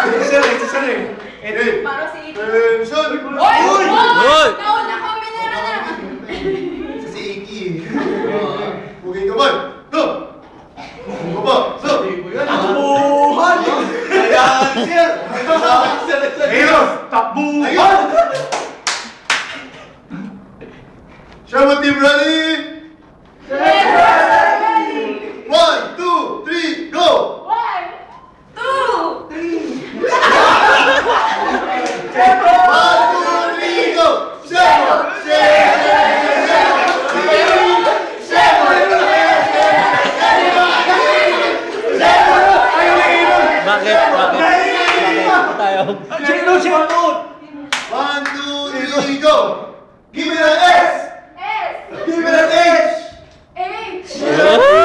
Para si Iki. Attention! Oy! Oy! Nauna kami na na. Si Iki. Bugay ka ba? Go! Go ba? So! Takbuhan! Ayan, sir! Heroes! Takbuhan! Shembot team ready? Ready! 1, 2, 3, go! 1, 2, 3. 1, 2, 3, go! Shembot! Bakit? Tayo. Shembot! 1, 2, 3, go! Give me an S! S. Give me an H! H.